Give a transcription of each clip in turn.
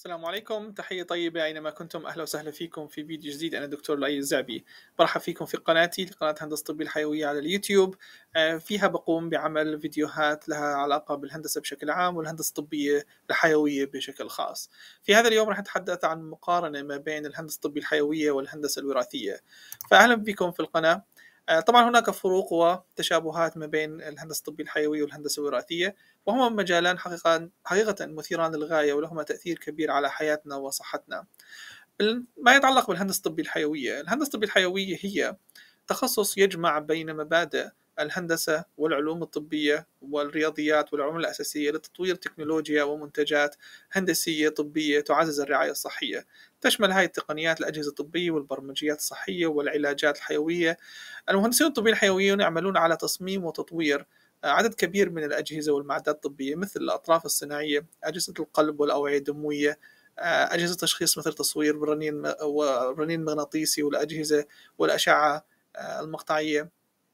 السلام عليكم، تحية طيبة أينما كنتم، أهلا وسهلا فيكم في فيديو جديد. أنا الدكتور لؤي الزعبي، برحب فيكم في قناتي قناة هندسة طبي الحيوية على اليوتيوب. فيها بقوم بعمل فيديوهات لها علاقة بالهندسة بشكل عام والهندسة الطبية الحيوية بشكل خاص. في هذا اليوم راح نتحدث عن مقارنة ما بين الهندسة الطبية الحيوية والهندسة الوراثية. فأهلا بكم في القناة. طبعا هناك فروق وتشابهات ما بين الهندسة الطبية الحيوية والهندسة الوراثية، وهما مجالان حقيقة مثيران للغاية ولهما تأثير كبير على حياتنا وصحتنا. ما يتعلق بالهندسة الطبية الحيوية، الهندسة الطبية الحيوية هي تخصص يجمع بين مبادئ الهندسة والعلوم الطبية والرياضيات والعلوم الأساسية لتطوير تكنولوجيا ومنتجات هندسية طبية تعزز الرعاية الصحية. تشمل هذه التقنيات الأجهزة الطبية والبرمجيات الصحية والعلاجات الحيوية. المهندسين الطبيين الحيويون يعملون على تصميم وتطوير عدد كبير من الأجهزة والمعدات الطبية مثل الأطراف الصناعية، أجهزة القلب والأوعية الدموية، أجهزة تشخيص مثل تصوير بالرنين المغناطيسي والأجهزة والأشعة المقطعية،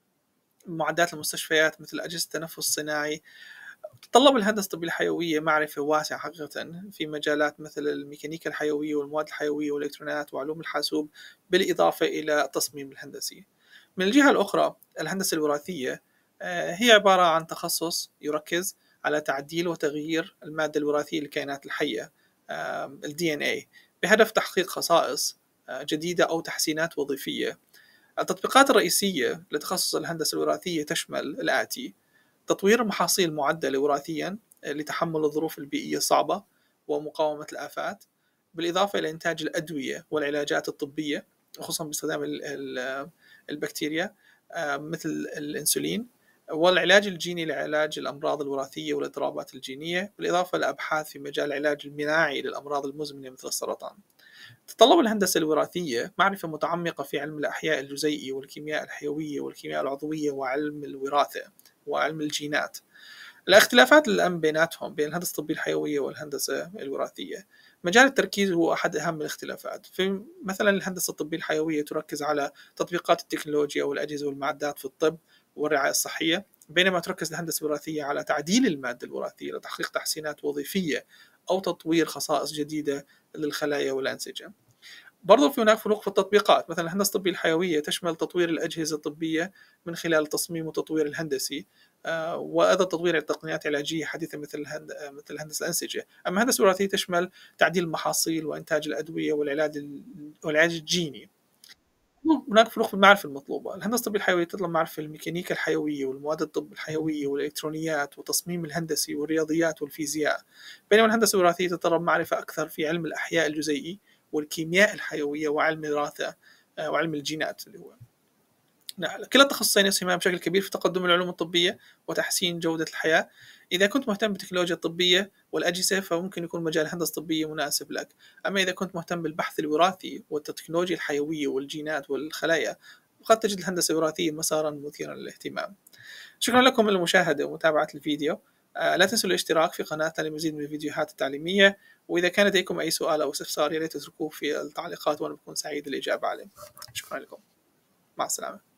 معدات المستشفيات مثل أجهزة التنفس الصناعي. تتطلب الهندسة الطبية الحيوية معرفة واسعة حقيقة في مجالات مثل الميكانيكا الحيوية والمواد الحيوية والإلكترونيات وعلوم الحاسوب، بالإضافة إلى التصميم الهندسي. من الجهة الأخرى الهندسة الوراثية هي عبارة عن تخصص يركز على تعديل وتغيير المادة الوراثية للكائنات الحية، ال DNA، بهدف تحقيق خصائص جديدة أو تحسينات وظيفية. التطبيقات الرئيسية لتخصص الهندسة الوراثية تشمل الآتي: تطوير محاصيل معدلة وراثيا لتحمل الظروف البيئية الصعبة ومقاومة الآفات، بالإضافة إلى إنتاج الأدوية والعلاجات الطبية خصوصا باستخدام البكتيريا مثل الأنسولين، والعلاج الجيني لعلاج الأمراض الوراثية والاضطرابات الجينية، بالإضافة إلى أبحاث في مجال العلاج المناعي للأمراض المزمنة مثل السرطان. تتطلب الهندسة الوراثية معرفة متعمقة في علم الأحياء الجزيئي والكيمياء الحيوية والكيمياء العضوية وعلم الوراثة وعلم الجينات. الاختلافات الأهم بيناتهم بين الهندسة الطبية الحيوية والهندسة الوراثية: مجال التركيز هو أحد أهم الاختلافات. في مثلا الهندسة الطبية الحيوية تركز على تطبيقات التكنولوجيا والأجهزة والمعدات في الطب والرعاية الصحية، بينما تركز الهندسة الوراثية على تعديل المادة الوراثية لتحقيق تحسينات وظيفية أو تطوير خصائص جديدة للخلايا والأنسجة. برضو في هناك فروق في التطبيقات. مثلا الهندسة الطبية الحيوية تشمل تطوير الأجهزة الطبية من خلال التصميم والتطوير الهندسي، وأيضا تطوير التقنيات العلاجية حديثة مثل هندسة الأنسجة. أما الهندسة الوراثية تشمل تعديل المحاصيل وإنتاج الأدوية والعلاج الجيني. هناك فروق في المعرفة المطلوبة. الهندسة الطبية الحيوية تطلب معرفة الميكانيكا الحيوية والمواد الطب الحيوية والإلكترونيات والتصميم الهندسي والرياضيات والفيزياء، بينما الهندسة الوراثية تتطلب معرفة أكثر في علم الأحياء الجزيئي والكيمياء الحيوية وعلم الوراثة وعلم الجينات اللي هو. نعم، كلا التخصصين يسهمان بشكل كبير في تقدم العلوم الطبية وتحسين جودة الحياة. إذا كنت مهتم بالتكنولوجيا الطبية والأجهزة فممكن يكون مجال الهندسة الطبية مناسب لك. أما إذا كنت مهتم بالبحث الوراثي والتكنولوجيا الحيوية والجينات والخلايا فقد تجد الهندسة الوراثية مسارا مثيرا للاهتمام. شكرا لكم للمشاهدة ومتابعة الفيديو. لا تنسوا الاشتراك في قناتنا لمزيد من الفيديوهات التعليمية، وإذا كان لديكم أي سؤال أو استفسار يا ريت تتركوه في التعليقات وأنا بكون سعيد الإجابة عليه. شكرا لكم، مع السلامة.